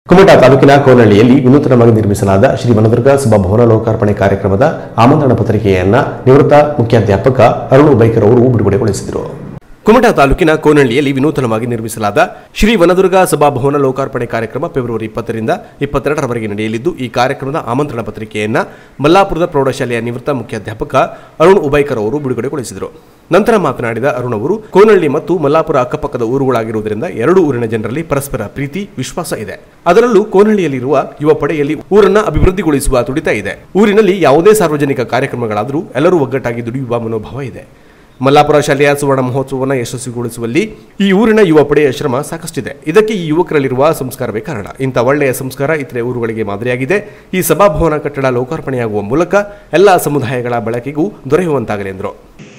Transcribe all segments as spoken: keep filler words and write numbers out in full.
ಕುಮಟಾ ತಾಲೂಕಿನ ಕೋನಹಳ್ಳಿಯಲ್ಲಿ ವಿನೂತನವಾಗಿ ನಿರ್ಮಿಸಲಾದ ಶ್ರೀ ವನದುರ್ಗ ಸಭಾಭವನ ಲೋಕಾರ್ಪಣೆ ಕಾರ್ಯಕ್ರಮದ ಆಮಂತ್ರಣ ಪತ್ರಿಕೆಯನ್ನ ನಿವೃತ್ತ ಮುಖ್ಯಾಧ್ಯಾಪಕ ಅರುಣ್ ಉಬೈಕರ್ ಅವರು ಬಿಡುಗಡೆಗೊಳಿಸಿದರು. ಕುಮಟಾ ತಾಲೂಕಿನ ಕೋನಹಳ್ಳಿಯಲ್ಲಿ ವಿನೂತನವಾಗಿ ನಿರ್ಮಿಸಲಾದ ಶ್ರೀ ವನದುರ್ಗ ಸಭಾಭವನ ಲೋಕಾರ್ಪಣೆ ಕಾರ್ಯಕ್ರಮ ಫೆಬ್ರವರಿ ಇಪ್ಪತ್ತರಿಂದ ಇಪ್ಪತ್ತೆರಡರವರೆಗೆ ನಡೆಯಲಿದ್ದು, ಈ ಕಾರ್ಯಕ್ರಮದ ಆಮಂತ್ರಣ ಪತ್ರಿಕೆಯನ್ನ ಮಲ್ಲಾಪುರದ ಪ್ರೌಢಶಾಲೆಯ ನಿವೃತ್ತ ಮುಖ್ಯಾಧ್ಯಾಪಕ ಅರುಣ್ ಉಬೈಕರ್ ಅವರು ಬಿಡುಗಡೆಗೊಳಿಸಿದರು. ನಂತರ ಮಾತನಾಡಿದ ಅರುಣ್ ಅವರು, ಕೋನಹಳ್ಳಿ ಮತ್ತು ಮಲ್ಲಾಪುರ ಅಕ್ಕಪಕ್ಕದ ಊರುಗಳಾಗಿರುವುದರಿಂದ ಎರಡು ಊರಿನ ಜನರಲ್ಲಿ ಪರಸ್ಪರ ಪ್ರೀತಿ ವಿಶ್ವಾಸ ಇದೆ. ಅದರಲ್ಲೂ ಕೋನಹಳ್ಳಿಯಲ್ಲಿರುವ ಯುವ ಪಡೆಯಲ್ಲಿ ಊರನ್ನ ಅಭಿವೃದ್ಧಿಗೊಳಿಸುವ ತುಡಿತ ಇದೆ. ಊರಿನಲ್ಲಿ ಯಾವುದೇ ಸಾರ್ವಜನಿಕ ಕಾರ್ಯಕ್ರಮಗಳಾದರೂ ಎಲ್ಲರೂ ಒಗ್ಗಟ್ಟಾಗಿ ದುಡಿಯುವ ಮನೋಭಾವ ಇದೆ. ಮಲ್ಲಾಪುರ ಶಾಲೆಯ ಸುವರ್ಣ ಮಹೋತ್ಸವವನ್ನು ಯಶಸ್ವಿಗೊಳಿಸುವಲ್ಲಿ ಈ ಊರಿನ ಯುವ ಪಡೆಯ ಶ್ರಮ ಸಾಕಷ್ಟಿದೆ. ಇದಕ್ಕೆ ಈ ಯುವಕರಲ್ಲಿರುವ ಸಂಸ್ಕಾರವೇ ಕಾರಣ. ಇಂಥ ಒಳ್ಳೆಯ ಸಂಸ್ಕಾರ ಇತರೆ ಊರುಗಳಿಗೆ ಮಾದರಿಯಾಗಿದೆ. ಈ ಸಭಾಭವನ ಕಟ್ಟಡ ಲೋಕಾರ್ಪಣೆಯಾಗುವ ಮೂಲಕ ಎಲ್ಲಾ ಸಮುದಾಯಗಳ ಬಳಕೆಗೂ ದೊರೆಯುವಂತಾಗಲಿ ಎಂದರು.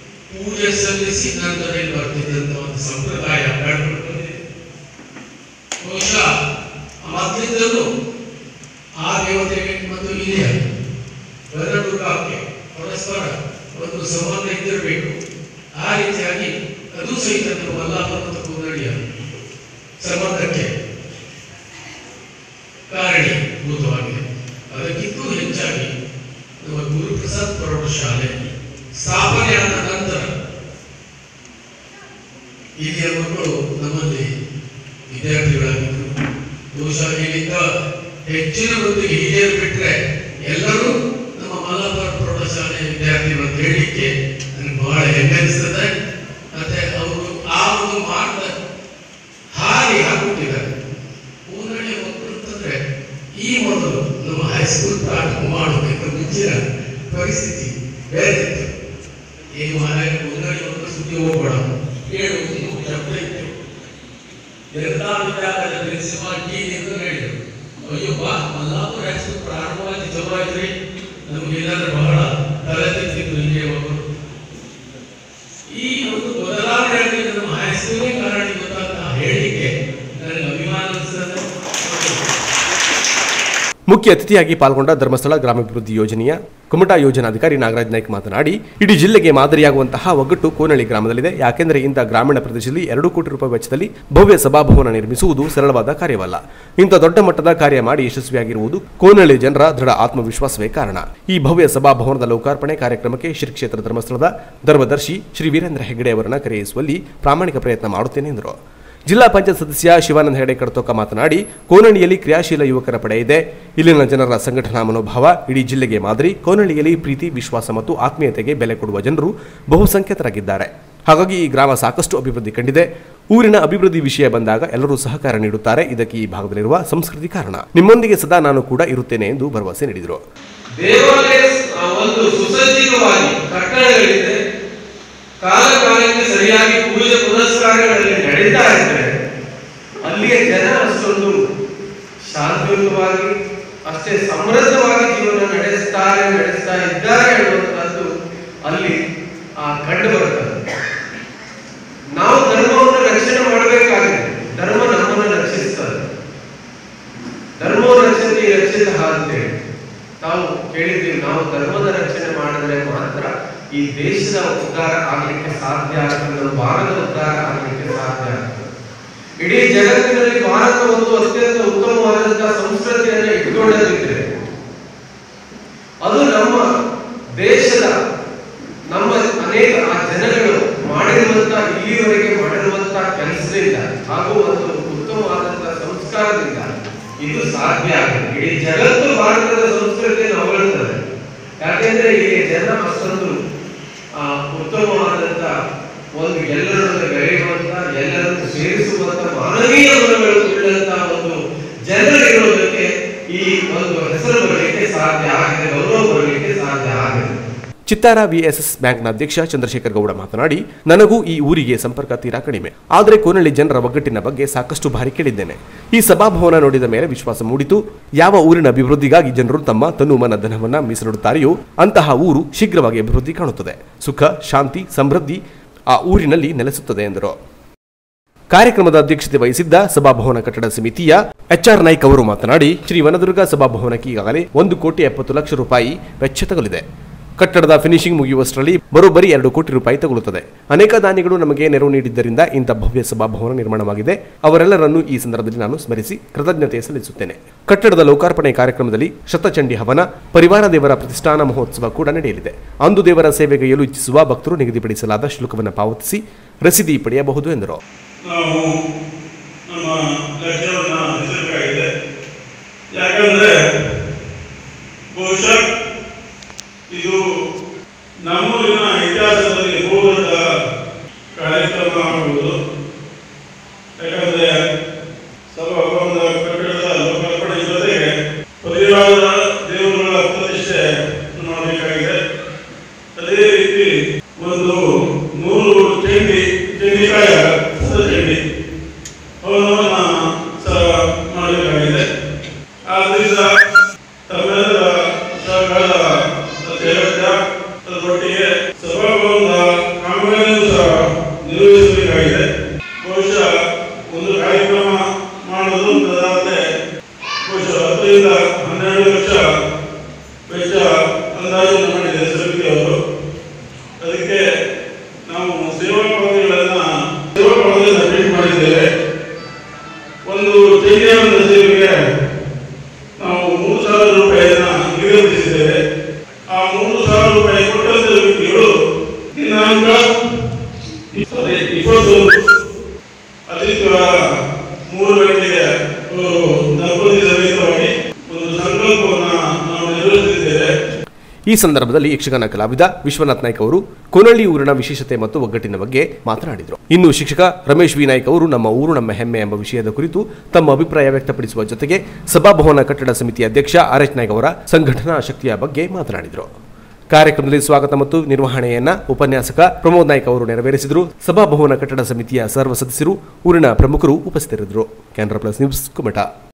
ಆ ರೀತಿಯಾಗಿ ಅದು ಸಹಿತ ಮಲ್ಲಾಪುರ ಮತ್ತು ಕೋನಹಳ್ಳಿಯ ಸಂಬಂಧಕ್ಕೆ ಕಾರಣೀಭೂತವಾಗಿದೆ. ಅದಕ್ಕಿಂತೂ ಹೆಚ್ಚಾಗಿ ನಮ್ಮ ಗುರುಪ್ರಸಾದ್ ಪ್ರೌಢಶಾಲೆ ಸ್ಥಾಪನೆಯಾದ ನಂತರ ಇಲ್ಲಿಯ ಮಕ್ಕಳು ನಮ್ಮಲ್ಲಿ ವಿದ್ಯಾರ್ಥಿಗಳಾಗಿದ್ದರು. ಬಹುಶಃ ಇಲ್ಲಿಂದ ಹೆಚ್ಚಿನ ಮಂದಿಗೆ ಹಿರಿಯರು ಬಿಟ್ಟರೆ ಎಲ್ಲರೂ ನಮ್ಮ ಮಲ್ಲಾಪುರ ಪ್ರೌಢಶಾಲೆ ವಿದ್ಯಾರ್ಥಿಗಳು ಅಂತ ಹೇಳಲಿಕ್ಕೆ ನನಗೆ ಬಹಳ ಹೆಮ್ಮೆ ಅನಿಸ್ತದೆ. ಮತ್ತೆ ಅವರು ಆ ಒಂದು ಮಾರ್ಗದ ಹಾರಿ ಹಾಕಿಬಿಟ್ಟಿದ್ದಾರೆ. ಕೋನಹಳ್ಳಿ ಮಕ್ಕಳು ಅಂತಂದ್ರೆ ಈ ಮೊದಲು ನಮ್ಮ ಹೈಸ್ಕೂಲ್ ಪ್ರಾರಂಭ ಮಾಡಬೇಕು ಮುಂಚಿನ ಪರಿಸ್ಥಿತಿ ಬೇರೆ ಇತ್ತು. ಈ ಮಾರಾಯ ಕೋನಹಳ್ಳಿ ಮಕ್ಕಳು ಸುದ್ದಿ ಹೋಗೋಣ ಹೇಳುವುದು ಶಬ್ದ ಇತ್ತು. ಎಲ್ಲ ವಿದ್ಯಾಲಯದ ಪ್ರಿನ್ಸಿಪಾಲ್ ಟಿ ಎಂದು ಹೇಳಿದರು, ಅಯ್ಯೋ ಬಾ ಮಲ್ಲಾಪುರ ಹೈಸ್ಕೂಲ್ ಪ್ರಾರಂಭವಾಗಿ ಚಲೋ ಆಯ್ತ್ರಿ, ನಮಗೇನಾದ್ರೂ ಬಹಳ ತಲೆ ತಿಂತಿದ್ರು ಇಲ್ಲಿಯ ಮಕ್ಕಳು. ಈ ಒಂದು ಬದಲಾವಣೆಯಾಗಿ ನಮ್ಮ ಹೈಸ್ಕೂಲೇ ಕಾರಣೀಭೂತ ಅಂತ ಹೇಳಿಕೆ ನನಗೆ ಅಭಿಮಾನ ಅನಿಸ್ತದೆ. ಮುಖ್ಯ ಅತಿಥಿಯಾಗಿ ಪಾಲ್ಗೊಂಡ ಧರ್ಮಸ್ಥಳ ಗ್ರಾಮಾಭಿವೃದ್ಧಿ ಯೋಜನೆಯ ಕುಮಟಾ ಯೋಜನಾಧಿಕಾರಿ ನಾಗರಾಜ್ ನಾಯ್ಕ್ ಮಾತನಾಡಿ, ಇಡೀ ಜಿಲ್ಲೆಗೆ ಮಾದರಿಯಾಗುವಂತಹ ಒಗ್ಗಟ್ಟು ಕೋನಹಳ್ಳಿ ಗ್ರಾಮದಲ್ಲಿದೆ. ಯಾಕೆಂದರೆ ಇಂಥ ಗ್ರಾಮೀಣ ಪ್ರದೇಶದಲ್ಲಿ ಎರಡು ಕೋಟಿ ರೂಪಾಯಿ ವೆಚ್ಚದಲ್ಲಿ ಭವ್ಯ ಸಭಾಭವನ ನಿರ್ಮಿಸುವುದು ಸರಳವಾದ ಕಾರ್ಯವಲ್ಲ. ಇಂಥ ದೊಡ್ಡ ಮಟ್ಟದ ಕಾರ್ಯ ಮಾಡಿ ಯಶಸ್ವಿಯಾಗಿರುವುದು ಕೋನಹಳ್ಳಿ ಜನರ ದೃಢ ಆತ್ಮವಿಶ್ವಾಸವೇ ಕಾರಣ. ಈ ಭವ್ಯ ಸಭಾಭವನದ ಲೋಕಾರ್ಪಣೆ ಕಾರ್ಯಕ್ರಮಕ್ಕೆ ಶ್ರೀ ಕ್ಷೇತ್ರ ಧರ್ಮಸ್ಥಳದ ಧರ್ಮದರ್ಶಿ ಶ್ರೀ ವೀರೇಂದ್ರ ಹೆಗ್ಗಡೆ ಅವರನ್ನು ಕರೆಯಿಸುವಲ್ಲಿ ಪ್ರಾಮಾಣಿಕ ಪ್ರಯತ್ನ ಮಾಡುತ್ತೇನೆ ಎಂದರು. ಜಿಲ್ಲಾ ಪಂಚಾಯತ್ ಸದಸ್ಯ ಶಿವಾನಂದ ಹೆಗಡೆ ಕಡತೋಕ ಮಾತನಾಡಿ, ಕೋನಹಳ್ಳಿಯಲ್ಲಿ ಕ್ರಿಯಾಶೀಲ ಯುವಕರ ಪಡೆ ಇದೆ. ಇಲ್ಲಿನ ಜನರ ಸಂಘಟನಾ ಮನೋಭಾವ ಇಡೀ ಜಿಲ್ಲೆಗೆ ಮಾದರಿ. ಕೋನಹಳ್ಳಿಯಲ್ಲಿ ಪ್ರೀತಿ, ವಿಶ್ವಾಸ ಮತ್ತು ಆತ್ಮೀಯತೆಗೆ ಬೆಲೆ ಕೊಡುವ ಜನರು ಬಹುಸಂಖ್ಯಾತರಾಗಿದ್ದಾರೆ. ಹಾಗಾಗಿ ಈ ಗ್ರಾಮ ಸಾಕಷ್ಟು ಅಭಿವೃದ್ಧಿ ಕಂಡಿದೆ. ಊರಿನ ಅಭಿವೃದ್ಧಿ ವಿಷಯ ಬಂದಾಗ ಎಲ್ಲರೂ ಸಹಕಾರ ನೀಡುತ್ತಾರೆ. ಇದಕ್ಕೆ ಈ ಭಾಗದಲ್ಲಿರುವ ಸಂಸ್ಕೃತಿ ಕಾರಣ. ನಿಮ್ಮೊಂದಿಗೆ ಸದಾ ನಾನು ಕೂಡ ಇರುತ್ತೇನೆ ಎಂದು ಭರವಸೆ ನೀಡಿದರು. ಕಾಲ ಕಾಲಕ್ಕೆ ಸರಿಯಾಗಿ ಪೂಜೆ ಪುನಸ್ಕಾರಗಳಲ್ಲಿ ನಡೀತಾ ಇದ್ರೆ ಅಲ್ಲಿಯ ಜನ ಅಷ್ಟೊಂದು ಶಾಂತಿಯುತವಾಗಿ ಅಷ್ಟೇ ಸಮೃದ್ಧವಾಗಿ ಜೀವನ ನಡೆಸ್ತಾರೆ ನಡೆಸ್ತಾ ಇದ್ದಾರೆ ಅನ್ನುವಂಥದ್ದು ಅಲ್ಲಿ ಆ ಕಂಡು ಬರುತ್ತದೆ. ನಾವು ಧರ್ಮವನ್ನು ರಕ್ಷಣೆ ಮಾಡಬೇಕಾಗಿದೆ. ಧರ್ಮ ನಮ್ಮನ್ನು ರಕ್ಷಿಸ್ತದೆ. ಧರ್ಮವ ರಕ್ಷತೆ ರಕ್ಷಿತ ಅಂತೇಳಿ ನಾವು ಕೇಳಿದ್ದೀವಿ. ನಾವು ಧರ್ಮದ ರಕ್ಷಣೆ ಮಾಡಿದ್ರೆ ಮಾತ್ರ ಈ ದೇಶದ ಉದ್ಧಾರ ಆಗಲಿಕ್ಕೆ ಸಾಧ್ಯ ಆಗ್ತದೆ, ಭಾರತದ ಉದ್ಧಾರ ಆಗಲಿಕ್ಕೆ ಸಾಧ್ಯ ಆಗ್ತದೆ. ಇಡೀ ಜಗತ್ತಿನಲ್ಲಿ ಭಾರತ ಒಂದು ಅತ್ಯಂತ ಉತ್ತಮವಾದಂತಹ ಸಂಸ್ಕೃತಿಯನ್ನು ಇಟ್ಕೊಳ್ಳದಿದ್ರೆ ಅದು ನಮ್ಮ ದೇಶದ ನಮ್ಮ ಅನೇಕ ಆ ಜನಗಳು ಮಾಡಿರುವಂತಹ ಇಲ್ಲಿವರೆಗೆ ಮಾಡಿರುವಂತಹ ಕೆಲಸದಿಂದ ಹಾಗೂ ಒಂದು ಉತ್ತಮವಾದಂತಹ ಸಂಸ್ಕಾರದಿಂದ ಇದು ಸಾಧ್ಯ ಆಗಿದೆ. ಇಡೀ ಜಗತ್ತು ಭಾರತದ ಸಂಸ್ಕೃತಿಯನ್ನು ಹೊಗಳುತ್ತದೆ. ಯಾಕೆಂದ್ರೆ ಇಲ್ಲಿ ಜನ ಅಷ್ಟೊಂದು ಆ ಉತ್ತಮವಾದಂತ ಒಂದು ಎಲ್ಲರನ್ನು ಬೆಳೆಯುವಂತ ಎಲ್ಲರನ್ನು ಸೇರಿಸುವಂತ ಮಾನವೀಯ ಗುಣಗಳು ಉಳ್ಳಂತ ಒಂದು ಜನರಿರುವುದಕ್ಕೆ ಈ ಒಂದು ಹೆಸರು ಬರಲಿಕ್ಕೆ ಸಾಧ್ಯ ಆಗಿದೆ, ಗೌರವ ಬರಲಿಕ್ಕೆ ಸಾಧ್ಯ ಆಗಿದೆ. ಚಿತ್ತಾರ ವಿಎಸ್ಎಸ್ ಬ್ಯಾಂಕ್ನ ಅಧ್ಯಕ್ಷ ಚಂದ್ರಶೇಖರ್ ಗೌಡ ಮಾತನಾಡಿ, ನನಗೂ ಈ ಊರಿಗೆ ಸಂಪರ್ಕ ತೀರಾ ಕಡಿಮೆ. ಆದರೆ ಕೋನಹಳ್ಳಿ ಜನರ ಒಗ್ಗಟ್ಟಿನ ಬಗ್ಗೆ ಸಾಕಷ್ಟು ಬಾರಿ ಕೇಳಿದ್ದೇನೆ. ಈ ಸಭಾಭವನ ನೋಡಿದ ಮೇಲೆ ವಿಶ್ವಾಸ ಮೂಡಿತು. ಯಾವ ಊರಿನ ಅಭಿವೃದ್ಧಿಗಾಗಿ ಜನರು ತಮ್ಮ ತನು ಮನ ಧನವನ್ನ ಮೀಸಲಿಡುತ್ತಾರೆಯೋ ಅಂತಹ ಊರು ಶೀಘ್ರವಾಗಿ ಅಭಿವೃದ್ಧಿ ಕಾಣುತ್ತದೆ. ಸುಖ, ಶಾಂತಿ, ಸಮೃದ್ಧಿ ಆ ಊರಿನಲ್ಲಿ ನೆಲೆಸುತ್ತದೆ ಎಂದರು. ಕಾರ್ಯಕ್ರಮದ ಅಧ್ಯಕ್ಷತೆ ವಹಿಸಿದ್ದ ಸಭಾಭವನ ಕಟ್ಟಡ ಸಮಿತಿಯ ಎಚ್ಆರ್ ನಾಯ್ಕ್ ಅವರು ಮಾತನಾಡಿ, ಶ್ರೀ ವನದುರ್ಗ ಸಭಾಭವನಕ್ಕೆ ಈಗಾಗಲೇ ಒಂದು ಕೋಟಿ ಎಪ್ಪತ್ತು ಲಕ್ಷ ರೂಪಾಯಿ ವೆಚ್ಚ ತಗಲಿದೆ. ಕಟ್ಟಡದ ಫಿನಿಶಿಂಗ್ ಮುಗಿಯುವಷ್ಟರಲ್ಲಿ ಬರೋಬ್ಬರಿ ಎರಡು ಕೋಟಿ ರೂಪಾಯಿ ತಗುಲುತ್ತದೆ. ಅನೇಕ ದಾನಿಗಳು ನಮಗೆ ನೆರವು ನೀಡಿದ್ದರಿಂದ ಇಂಥ ಭವ್ಯ ಸಭಾಭವನ ನಿರ್ಮಾಣವಾಗಿದೆ. ಅವರೆಲ್ಲರನ್ನೂ ಈ ಸಂದರ್ಭದಲ್ಲಿ ನಾನು ಸ್ಮರಿಸಿ ಕೃತಜ್ಞತೆ ಸಲ್ಲಿಸುತ್ತೇನೆ. ಕಟ್ಟಡದ ಲೋಕಾರ್ಪಣೆ ಕಾರ್ಯಕ್ರಮದಲ್ಲಿ ಶತಚಂಡಿ ಹವನ, ಪರಿವಾರ ದೇವರ ಪ್ರತಿಷ್ಠಾನ ಮಹೋತ್ಸವ ಕೂಡ ನಡೆಯಲಿದೆ. ಅಂದು ದೇವರ ಸೇವೆಗೈಯಲು ಇಚ್ಛಿಸುವ ಭಕ್ತರು ನಿಗದಿಪಡಿಸಲಾದ ಶುಲ್ಕವನ್ನು ಪಾವತಿಸಿ ರಸೀದಿ ಪಡೆಯಬಹುದು ಎಂದರು. ಯಾಕಂದ್ರೆ ಬಹುಶಃ ಇದು ನಮ್ಮೂರಿನ ಇತಿಹಾಸದಲ್ಲಿ ಬಹುದೊಡ್ಡ ಕಾರ್ಯಕ್ರಮ ಆಗುವುದು. ಯಾಕಂದ್ರೆ ಸಭಾಭವನದ ಕಟ್ಟಡದ ಲೋಕಾರ್ಪಣೆ ಜೊತೆಗೆ ಪರಿವಾರದ ದೇವರುಗಳ ಪ್ರತಿಷ್ಠೆ ಮಾಡಬೇಕಾಗಿದೆ. ಅದೇ ರೀತಿ ಒಂದು ನೂರು ಚಂಡಿ ಚಂಡಿಕಾಯ ಚಂಡಿ ಅವನವನ್ನ ಸಹ ಮಾಡಬೇಕಾಗಿದೆ. ಆದ್ದರಿಂದ ತಮ್ಮೆಲ್ಲರ ಸಹಕಾರ ಅದರೊಟ್ಟಿಗೆ ಸಭಾಭವನದ ಕಾಮಗಾರಿಯನ್ನು ಸಹ ನಿರ್ವಹಿಸಬೇಕಾಗಿದೆ. ಬಹುಶಃ ಒಂದು ಕಾರ್ಯಕ್ರಮ ಮಾಡುವುದು ಅಂತಂದ್ರೆ ಬಹುಶಃ ಹತ್ತರಿಂದ ಹನ್ನೆರಡು ಲಕ್ಷ ವೆಚ್ಚ ಅಂದಾಜು ಮಾಡಿದೆ ಸಮಿತಿಯವರು. ಅದಕ್ಕೆ ನಾವು ಸೇವಾ ಪಾವತಿಗಳನ್ನ ಸೇವಾ ಪಾವತಿಯನ್ನು ಟ್ರೀಟ್ ಮಾಡಿದ್ದೇವೆ. ಒಂದು ಚೈನ್ಯಾನಂದ ಸೇವೆಗೆ ನಾವು ಮೂರು ಸಾವಿರ ರೂಪಾಯಿಯನ್ನ ನಿಗದಿಪಡಿಸಿದ್ದೇವೆ. ಆ ಮೂರು ಸಾವಿರ ರೂಪಾಯಿ ಕೊಟ್ಟಂತ ವ್ಯಕ್ತಿಗಳು ದಿನಾಂಕ ಇಪ್ಪತ್ತು ಆದಿತ್ಯವಾರ ಮೂರು ಗಂಟೆಗೆ ಅವರು ದಂಪತಿ ಸಮೇತವಾಗಿ ಒಂದು ಸಂಕಲ್ಪವನ್ನು ನಾವು ನಿರ್ವಹಿಸಿದ್ದೇವೆ. ಈ ಸಂದರ್ಭದಲ್ಲಿ ಯಕ್ಷಗಾನ ಕಲಾವಿದ ವಿಶ್ವನಾಥ್ ನಾಯ್ಕ ಅವರು ಕೋನಳ್ಳಿ ಊರಿನ ವಿಶೇಷತೆ ಮತ್ತು ಒಗ್ಗಟ್ಟಿನ ಬಗ್ಗೆ ಮಾತನಾಡಿದರು. ಇನ್ನು ಶಿಕ್ಷಕ ರಮೇಶ್ ವಿ ನಾಯ್ಕ ಅವರು ನಮ್ಮ ಊರು ನಮ್ಮ ಹೆಮ್ಮೆ ಎಂಬ ವಿಷಯದ ಕುರಿತು ತಮ್ಮ ಅಭಿಪ್ರಾಯ ವ್ಯಕ್ತಪಡಿಸುವ ಜೊತೆಗೆ ಸಭಾಭವನ ಕಟ್ಟಡ ಸಮಿತಿ ಅಧ್ಯಕ್ಷ ಆರ್ ಎಚ್ ನಾಯ್ಕ ಅವರ ಸಂಘಟನಾ ಶಕ್ತಿಯ ಬಗ್ಗೆ ಮಾತನಾಡಿದರು. ಕಾರ್ಯಕ್ರಮದಲ್ಲಿ ಸ್ವಾಗತ ಮತ್ತು ನಿರ್ವಹಣೆಯನ್ನ ಉಪನ್ಯಾಸಕ ಪ್ರಮೋದ್ ನಾಯ್ಕ ಅವರು ನೆರವೇರಿಸಿದರು. ಸಭಾಭವನ ಕಟ್ಟಡ ಸಮಿತಿಯ ಸರ್ವ ಸದಸ್ಯರು, ಊರಿನ ಪ್ರಮುಖರು ಉಪಸ್ಥಿತರಿದ್ದರು. Canara plus news Kumta.